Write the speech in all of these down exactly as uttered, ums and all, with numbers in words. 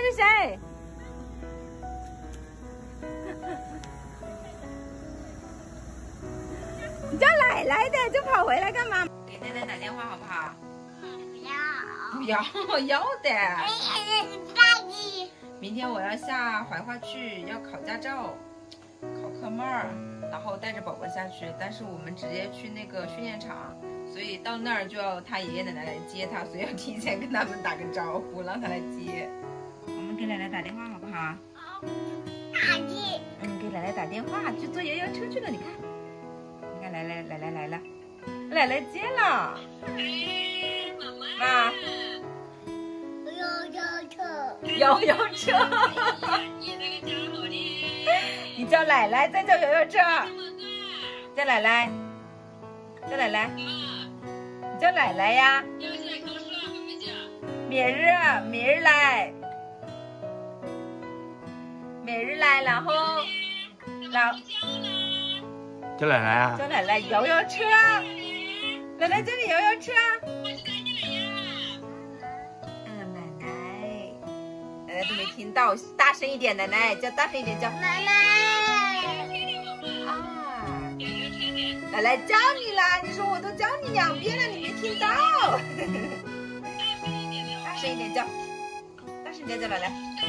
是谁？你叫奶奶的，就跑回来干嘛？给奶奶打电话好不好？不要。不要，要的。明天我要下怀化去，要考驾照，考科目二，然后带着宝宝下去。但是我们直接去那个训练场，所以到那儿就要他爷爷奶奶来接他，所以要提前跟他们打个招呼，让他来接。我们给奶奶打电话好不好？打的。嗯，给奶奶打电话，去坐摇摇车去了。你看，你看，来来奶奶来了，奶奶接了。哎，妈妈。摇摇车，你叫奶奶，再叫摇摇车，叫奶奶，叫奶奶，你叫奶奶呀。明日，明日来，明日来，然后，然后叫奶奶啊， 叫奶奶，摇摇车，奶奶叫你摇摇车。奶奶都没听到，大声一点，奶奶叫大声一点，叫奶奶啊！奶奶叫你啦，你说我都叫你两遍了，你没听到？大声一点叫，大声一点叫奶奶，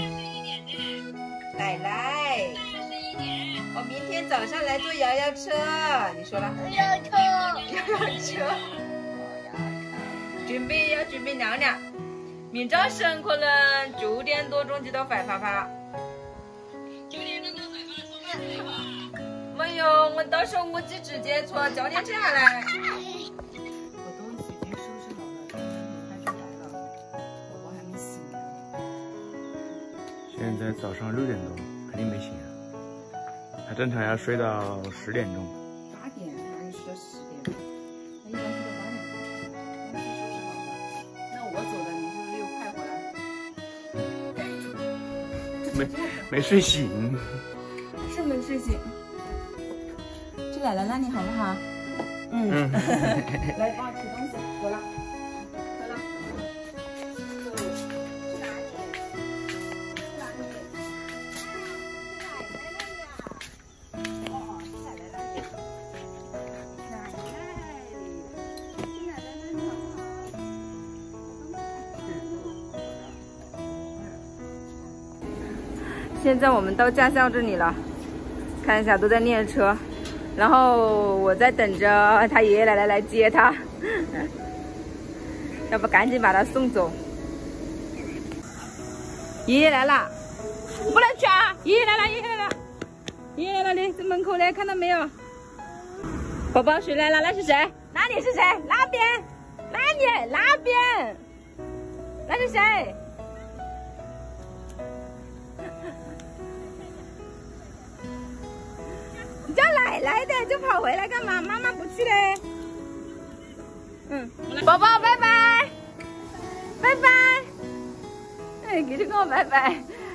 奶奶，我明天早上来坐摇摇车，你说了？摇摇车，摇摇车，准备要准备娘娘。明早晨可能九點多鐘至到快發發。九點鐘到快發坐車吧？沒有，我到時候我就直接坐九點車下來。我東西已經收拾好了，今天你快就來了，寶寶還沒醒呢。 現在早上六點多，肯定沒醒啊。他正常要睡到十點鐘。 八點，哪有睡到十點？他一般睡到八點鐘。東西收拾好了，那我走了，你是不是又快回來？ 没没睡醒， 是没睡醒。去奶奶那里好不好？嗯。 嗯来帮我取东西，走了，走了。去哪里？去哪里？哦，去奶奶那里。奶奶，去奶奶那里好不好？现在我们到驾校这里了，看一下都在练车，然后我在等着他爷爷奶奶来接他，要不赶紧把他送走。爷爷来了，不能去啊！爷爷来了，爷爷来了，爷爷来了，你在门口呢，看到没有？宝宝谁来了？那是谁？那里是谁？那边？那里？那边？那是谁？你叫奶奶的，就跑回来干嘛？妈妈不去嘞。嗯，宝宝拜拜，拜拜。哎，给这跟我拜拜。